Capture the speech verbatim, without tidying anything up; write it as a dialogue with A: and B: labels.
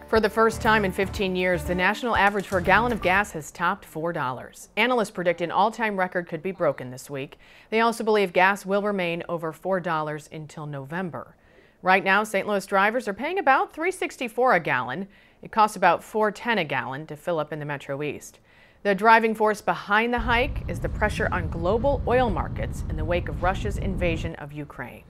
A: For the first time in fifteen years, the national average for a gallon of gas has topped four dollars. Analysts predict an all-time record could be broken this week. They also believe gas will remain over four dollars until November. Right now, Saint Louis drivers are paying about three dollars and sixty-four cents a gallon. It costs about four dollars and ten cents a gallon to fill up in the Metro East. The driving force behind the hike is the pressure on global oil markets in the wake of Russia's invasion of Ukraine.